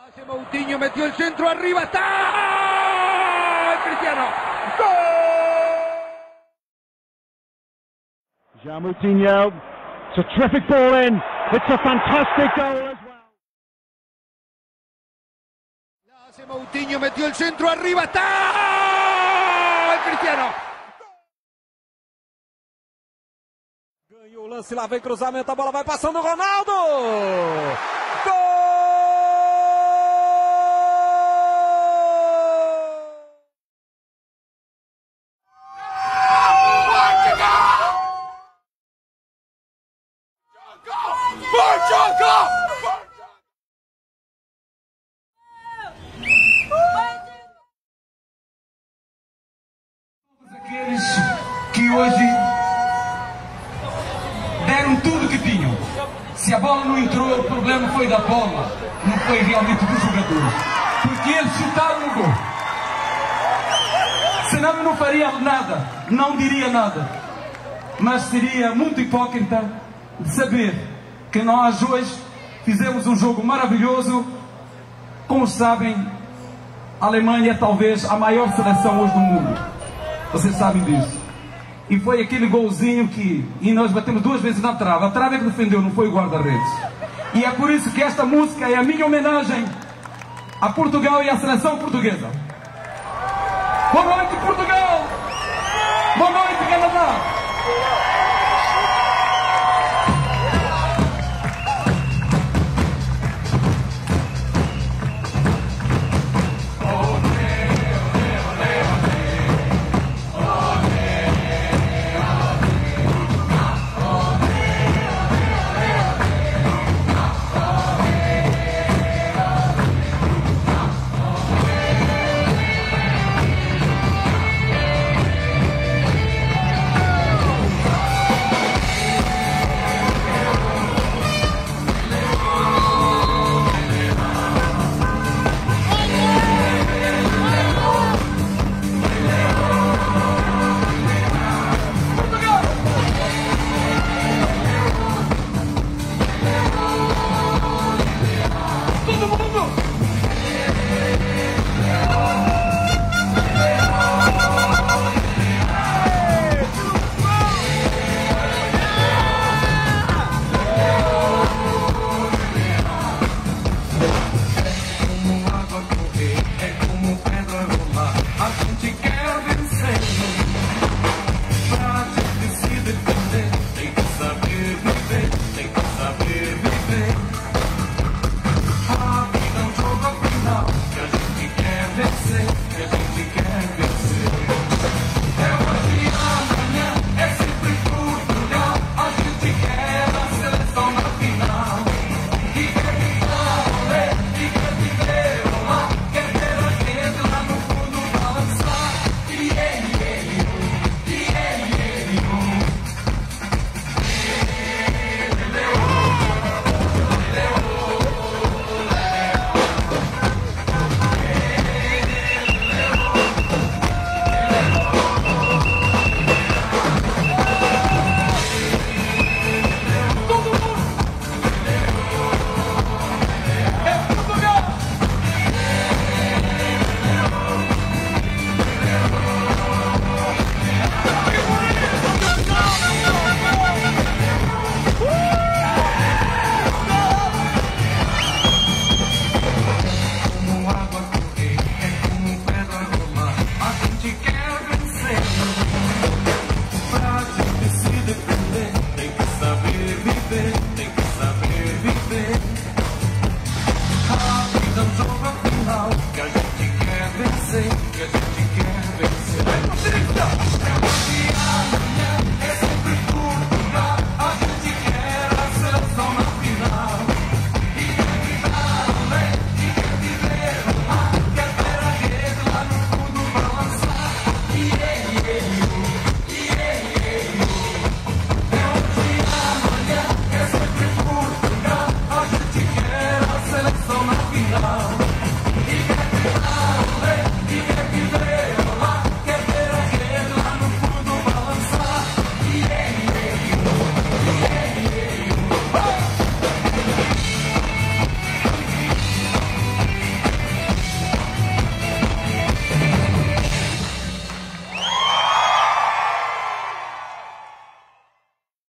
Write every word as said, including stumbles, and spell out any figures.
Moutinho metió el centro arriba, está Cristiano. ¡Gol! João Moutinho, it's a terrific ball in, it's a fantastic goal as well. Moutinho metió el centro arriba, está Cristiano. Ganhou o lance, lá vem cruzamento, a bola vai passando, Ronaldo! Gol! Portugal! Todos aqueles que hoje deram tudo que tinham. Se a bola não entrou, o problema foi da bola, não foi realmente dos jogadores. Porque eles chutaram no gol. Senão eu não faria nada, não diria nada. Mas seria muito hipócrita de saber que nós hoje fizemos um jogo maravilhoso. Como sabem, a Alemanha é talvez a maior seleção hoje do mundo. Vocês sabem disso. E foi aquele golzinho que... E nós batemos duas vezes na trave. A trave é que defendeu, não foi o guarda-redes. E é por isso que esta música é a minha homenagem a Portugal e à seleção portuguesa. Boa noite, Portugal! Boa noite, Canadá!